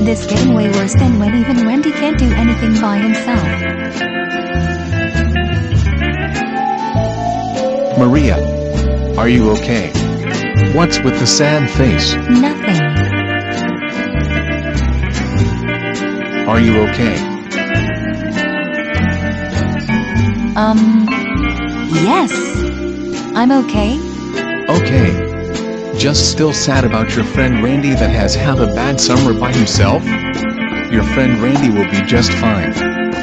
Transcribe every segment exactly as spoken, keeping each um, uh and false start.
is getting way worse than when even Randy can't do anything by himself. Maria. Are you okay? What's with the sad face? Nothing. Are you okay? Um... Yes. I'm okay. Okay. Just still sad about your friend Randy that has had a bad summer by himself? Your friend Randy will be just fine.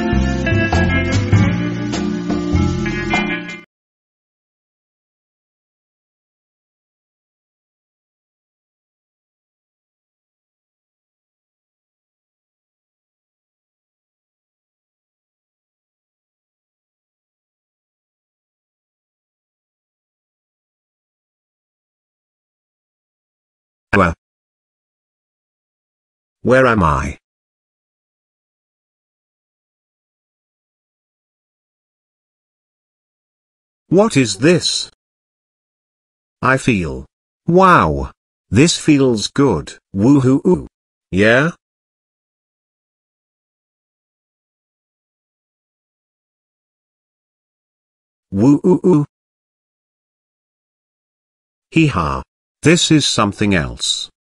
Where? Where am I? What is this? I feel. Wow. This feels good. Woohoo. Yeah? Woo-oo-oo. Hee-ha. This is something else.